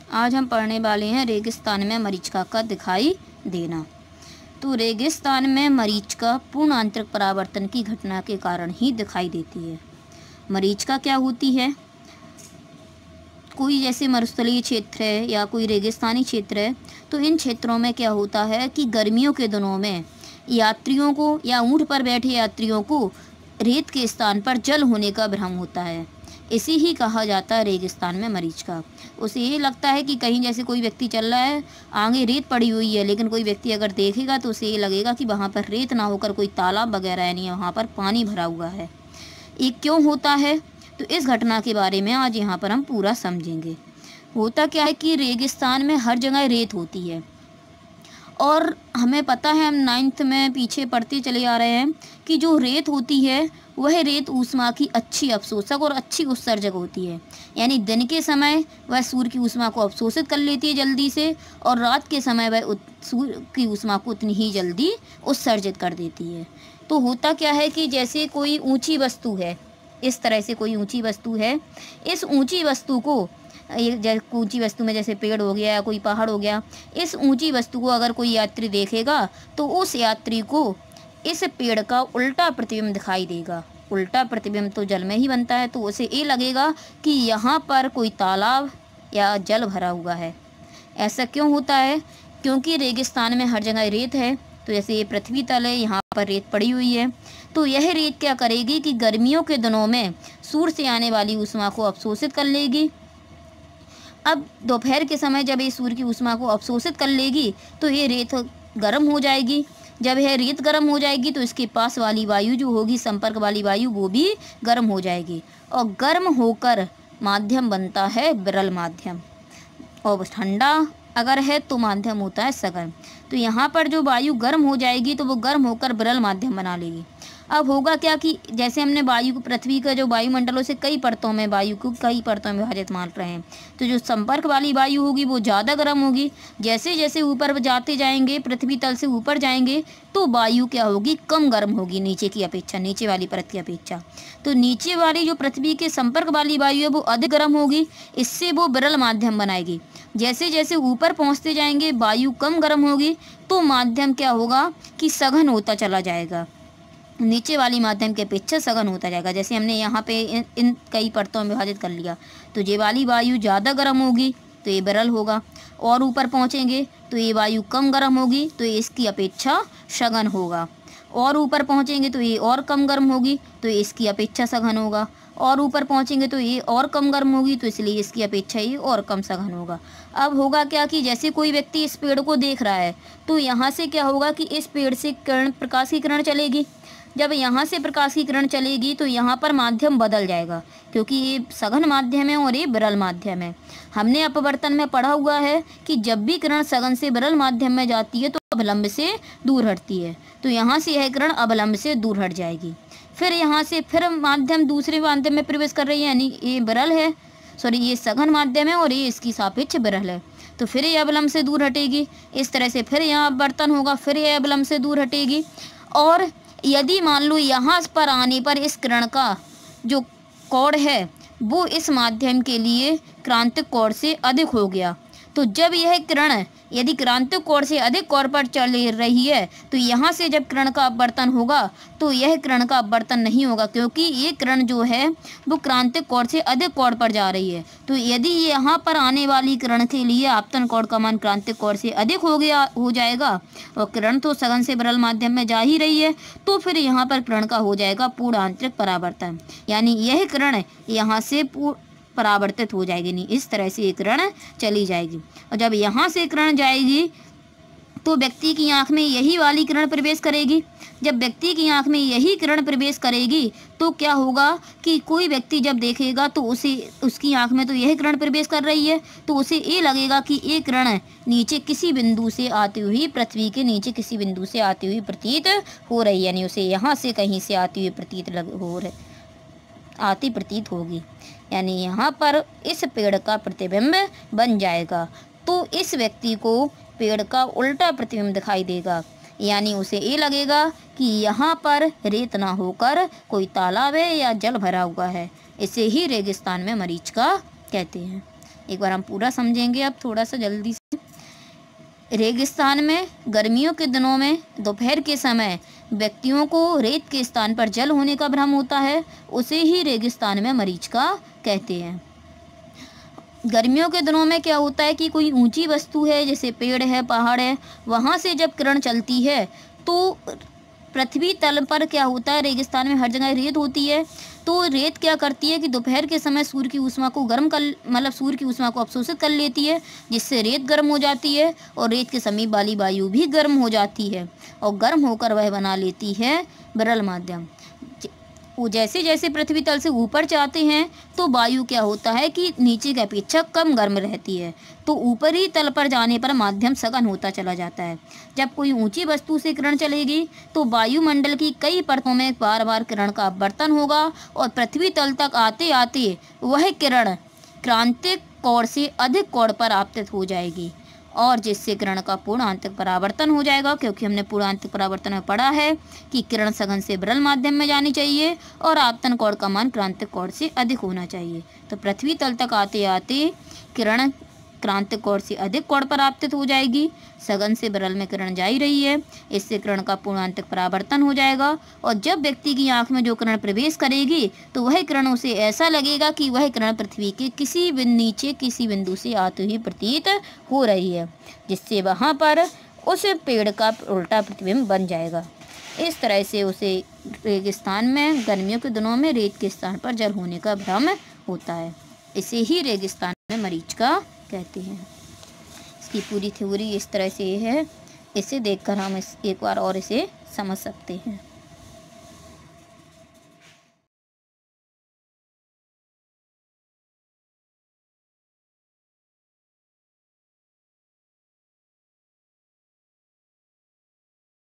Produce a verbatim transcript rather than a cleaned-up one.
आज हम पढ़ने वाले हैं रेगिस्तान में मरीचिका का दिखाई देना। तो रेगिस्तान में मरीचिका पूर्ण आंतरिक परावर्तन की घटना के कारण ही दिखाई देती है। मरीचिका क्या होती है? कोई जैसे मरुस्थलीय क्षेत्र है या कोई रेगिस्तानी क्षेत्र है, तो इन क्षेत्रों में क्या होता है कि गर्मियों के दिनों में यात्रियों को या ऊँट पर बैठे यात्रियों को रेत के स्थान पर जल होने का भ्रम होता है। इसी ही कहा जाता है रेगिस्तान में मरीचिका। उसे ये लगता है कि कहीं जैसे कोई व्यक्ति चल रहा है, आगे रेत पड़ी हुई है, लेकिन कोई व्यक्ति अगर देखेगा तो उसे ये लगेगा कि वहाँ पर रेत ना होकर कोई तालाब वगैरह है, नहीं वहाँ पर पानी भरा हुआ है। ये क्यों होता है? तो इस घटना के बारे में आज यहाँ पर हम पूरा समझेंगे। होता क्या है कि रेगिस्तान में हर जगह रेत होती है और हमें पता है, हम नाइन्थ में पीछे पढ़ते चले आ रहे हैं कि जो रेत होती है वह रेत ऊष्मा की अच्छी अवशोषक और अच्छी उत्सर्जक होती है। यानी दिन के समय वह सूर्य की ऊष्मा को अवशोषित कर लेती है जल्दी से, और रात के समय वह सूर्य की ऊष्मा को उतनी ही जल्दी उत्सर्जित कर देती है। तो होता क्या है कि जैसे कोई ऊंची वस्तु है, इस तरह से कोई ऊंची वस्तु है, इस ऊंची वस्तु को ये ऊंची वस्तु में जैसे पेड़ हो गया या कोई पहाड़ हो गया, इस ऊंची वस्तु को अगर कोई यात्री देखेगा तो उस यात्री को इस पेड़ का उल्टा प्रतिबिंब दिखाई देगा। उल्टा प्रतिबिंब तो जल में ही बनता है, तो उसे ये लगेगा कि यहाँ पर कोई तालाब या जल भरा हुआ है। ऐसा क्यों होता है? क्योंकि रेगिस्तान में हर जगह रेत है। तो जैसे ये पृथ्वी तल है, यहाँ पर रेत पड़ी हुई है, तो यह रेत क्या करेगी कि गर्मियों के दिनों में सूर्य से आने वाली ऊष्मा को अवशोषित कर लेगी। अब दोपहर के समय जब ये सूर्य की ऊष्मा को अवशोषित कर लेगी तो ये रेत गर्म हो जाएगी। जब यह रेत गर्म हो जाएगी तो इसके पास वाली वायु जो होगी, संपर्क वाली वायु, वो भी गर्म हो जाएगी और गर्म होकर माध्यम बनता है विरल माध्यम, और ठंडा अगर है तो माध्यम होता है सघन। तो यहाँ पर जो वायु गर्म हो जाएगी तो वो गर्म होकर विरल माध्यम बना लेगी। अब होगा क्या कि जैसे हमने वायु को, पृथ्वी का जो वायुमंडलों से कई परतों में वायु को कई परतों में विभाजित मान रहे हैं, तो जो संपर्क वाली वायु होगी वो ज़्यादा गर्म होगी। जैसे जैसे ऊपर जाते जाएंगे, पृथ्वी तल से ऊपर जाएंगे, तो वायु क्या होगी, कम गर्म होगी नीचे की अपेक्षा, नीचे वाली परत की अपेक्षा। तो नीचे वाली जो पृथ्वी के संपर्क वाली वायु है वो अधिक गर्म होगी, इससे वो विरल माध्यम बनाएगी। जैसे जैसे ऊपर पहुँचते जाएंगे वायु कम गर्म होगी, तो माध्यम क्या होगा कि सघन होता चला जाएगा, नीचे वाली माध्यम के अपेक्षा सघन होता जाएगा। जैसे हमने यहाँ पे इन, इन कई परतों में विभाजित कर लिया, तो ये वाली वायु ज़्यादा गर्म होगी तो ये विरल होगा, और ऊपर पहुँचेंगे तो ये वायु कम गर्म होगी तो इसकी अपेक्षा सघन होगा, और ऊपर पहुँचेंगे तो ये और कम गर्म होगी तो इसकी अपेक्षा सघन होगा, और ऊपर पहुँचेंगे तो ये और कम गर्म होगी तो इसलिए इसकी अपेक्षा ये और कम सघन होगा। अब होगा क्या कि जैसे कोई व्यक्ति इस पेड़ को देख रहा है, तो यहाँ से क्या होगा कि इस पेड़ से किरण, प्रकाश की किरण चलेगी। जब यहाँ से प्रकाश की किरण चलेगी तो यहाँ पर माध्यम बदल जाएगा, क्योंकि ये सघन माध्यम है और ये विरल माध्यम है। हमने अपवर्तन में पढ़ा हुआ है कि जब भी किरण सघन से विरल माध्यम में जाती है तो अवलंब से दूर हटती है, तो यहाँ से यह किरण अवलंब से दूर हट जाएगी। फिर यहाँ से फिर माध्यम दूसरे माध्यम में प्रवेश कर रही है, यानी ये विरल है, सॉरी ये सघन माध्यम है और ये इसकी सापेक्ष विरल है, तो फिर ये अवलंब से दूर हटेगी। इस तरह से फिर यहाँ अपवर्तन होगा, फिर ये अवलंब से दूर हटेगी। और यदि मान लो यहाँ पर आने पर इस किरण का जो कोण है वो इस माध्यम के लिए क्रांतिक कोण से अधिक हो गया, तो जब यह किरण यदि क्रांतिक कोण से अधिक कोण पर चल रही है तो यहाँ से जब किरण का अपवर्तन होगा तो यह किरण का अपवर्तन नहीं होगा, क्योंकि ये किरण जो है वो क्रांतिक कोण से अधिक कोण पर जा रही है। तो यदि यहाँ पर आने वाली किरण के लिए आपतन कोण का मान क्रांतिक कोण से अधिक हो गया हो जाएगा, और किरण तो सघन से विरल माध्यम में जा ही रही है, तो फिर यहाँ पर किरण का हो जाएगा पूर्ण आंतरिक परावर्तन, यानी यह किरण यहाँ से पूर्ण परावर्तित हो जाएगी। नहीं, इस तरह से ये किरण चली जाएगी, और जब यहाँ से किरण जाएगी तो व्यक्ति की आंख में यही वाली किरण प्रवेश करेगी। जब व्यक्ति की आंख में यही किरण प्रवेश करेगी तो क्या होगा कि कोई व्यक्ति जब देखेगा तो उसे उसकी आंख में तो यह किरण प्रवेश कर रही है, तो उसे ये लगेगा कि ये किरण नीचे किसी बिंदु से आती हुई, पृथ्वी के नीचे किसी बिंदु से आती हुई प्रतीत हो रही है, यानी उसे यहाँ से कहीं से आती हुई प्रतीत लग हो रही आती प्रतीत होगी, यानी यहाँ पर इस पेड़ का प्रतिबिंब बन जाएगा। तो इस व्यक्ति को पेड़ का उल्टा प्रतिबिंब दिखाई देगा, यानी उसे ये लगेगा कि यहाँ पर रेत ना होकर कोई तालाब है या जल भरा हुआ है। इसे ही रेगिस्तान में मरीचिका कहते हैं। एक बार हम पूरा समझेंगे अब थोड़ा सा जल्दी से। रेगिस्तान में गर्मियों के दिनों में दोपहर के समय व्यक्तियों को रेत के स्थान पर जल होने का भ्रम होता है, उसे ही रेगिस्तान में मरीचिका कहते हैं। गर्मियों के दिनों में क्या होता है कि कोई ऊंची वस्तु है, जैसे पेड़ है, पहाड़ है, वहाँ से जब किरण चलती है तो पृथ्वी तल पर क्या होता है, रेगिस्तान में हर जगह रेत होती है, तो रेत क्या करती है कि दोपहर के समय सूर्य की ऊष्मा को गर्म कर मतलब सूर्य की ऊष्मा को अवशोषित कर लेती है, जिससे रेत गर्म हो जाती है और रेत के समीप वाली वायु भी गर्म हो जाती है और गर्म होकर वह बना लेती है विरल माध्यम। वो जैसे जैसे पृथ्वी तल से ऊपर जाते हैं तो वायु क्या होता है कि नीचे की अपेक्षा कम गर्म रहती है, तो ऊपरी तल पर जाने पर माध्यम सघन होता चला जाता है। जब कोई ऊंची वस्तु से किरण चलेगी तो वायुमंडल की कई परतों में बार बार किरण का अपवर्तन होगा और पृथ्वी तल तक आते आते वह किरण क्रांतिक कोण से अधिक कोण पर आपतित हो जाएगी और जिससे किरण का पूर्ण आंतरिक परावर्तन हो जाएगा, क्योंकि हमने पूर्ण आंतरिक परावर्तन में पढ़ा है कि किरण सघन से विरल माध्यम में जानी चाहिए और आपतन कोण का मान क्रांतिक कोण से अधिक होना चाहिए। तो पृथ्वी तल तक आते आते किरण क्रांतिक कोण से अधिक कोण पर आपतित हो जाएगी, सघन से विरल में किरण जा ही रही है, इससे किरण का पूर्ण आंतरिक परावर्तन हो जाएगा और जब व्यक्ति की आंख में जो किरण प्रवेश करेगी तो वह किरण उसे ऐसा लगेगा कि वह किरण पृथ्वी के किसी बिंदु नीचे किसी बिंदु से आती हुई प्रतीत हो रही है, जिससे वहाँ पर उस पेड़ का उल्टा प्रतिबिंब बन जाएगा। इस तरह से उसे रेगिस्तान में गर्मियों के दिनों में रेत के स्थान पर जल होने का भ्रम होता है, इसे ही रेगिस्तान में मरीचिका कहते हैं। इसकी पूरी थ्योरी इस तरह से है, इसे देखकर हम इस एक बार और इसे समझ सकते हैं।